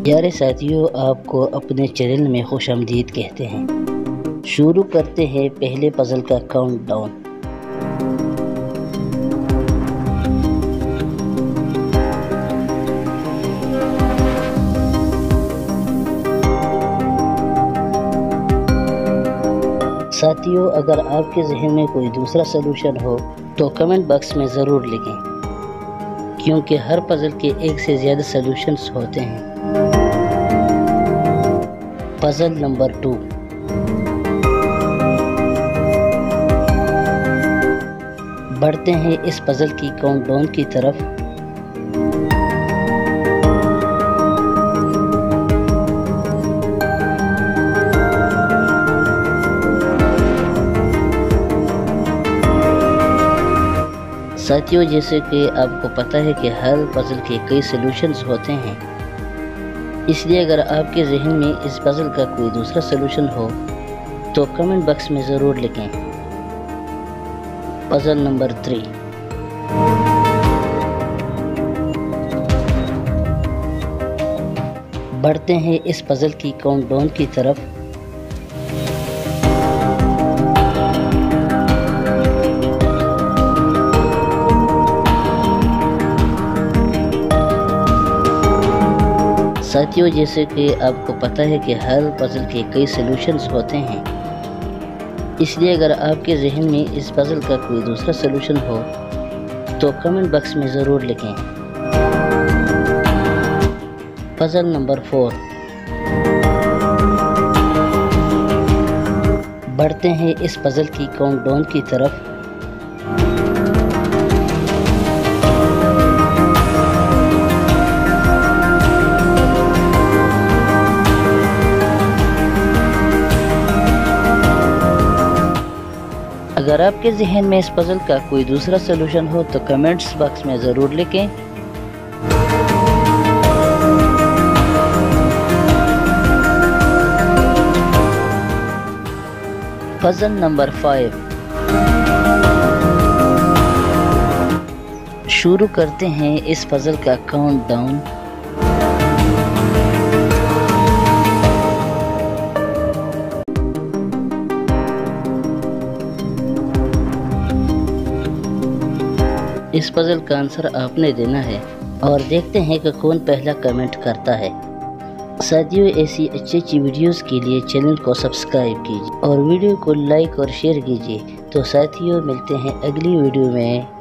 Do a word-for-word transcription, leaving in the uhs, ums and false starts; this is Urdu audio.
پیارے ساتھیوں، آپ کو اپنے چینل میں خوش آمدید کہتے ہیں۔ شروع کرتے ہیں پہلے پزل کا کاؤنٹ ڈاؤن۔ ساتھیوں، اگر آپ کے ذہن میں کوئی دوسرا سلوشن ہو تو کمنٹ باکس میں ضرور لکھیں، کیونکہ ہر پزل کے ایک سے زیادہ سلوشنز ہوتے ہیں۔ پزل نمبر ٹو، بڑھتے ہیں اس پزل کی کاؤنٹ ڈاؤن کی طرف۔ ساتھیوں، جیسے کہ آپ کو پتہ ہے کہ ہر پزل کے کئی سلوشنز ہوتے ہیں، اس لیے اگر آپ کے ذہن میں اس پزل کا کوئی دوسرا سلوشن ہو تو کمنٹ باکس میں ضرور لکھیں۔ پزل نمبر تھری، بڑھتے ہیں اس پزل کی کاؤنٹ ڈاؤن کی طرف۔ ساتھیوں، جیسے کہ آپ کو پتہ ہے کہ ہر پزل کے کئی سلوشنز ہوتے ہیں، اس لیے اگر آپ کے ذہن میں اس پزل کا کوئی دوسرا سلوشن ہو تو کمنٹ باکس میں ضرور لکھیں۔ پزل نمبر فور، بڑھتے ہیں اس پزل کی کاؤنٹ ڈاؤن کی طرف۔ اگر آپ کے ذہن میں اس پزل کا کوئی دوسرا سلوشن ہو تو کمنٹس باکس میں ضرور لکھیں۔ پزل نمبر فائیو، شروع کرتے ہیں اس پزل کا کاؤنٹ ڈاؤن۔ اس پزل کا آنسر آپ نے دینا ہے اور دیکھتے ہیں کہ کون پہلا کمنٹ کرتا ہے۔ ساتھیوں، ایسی اچھی اچھی ویڈیوز کے لیے چینل کو سبسکرائب کیجیے اور ویڈیو کو لائک اور شیئر کیجیے۔ تو ساتھیوں، ملتے ہیں اگلی ویڈیو میں۔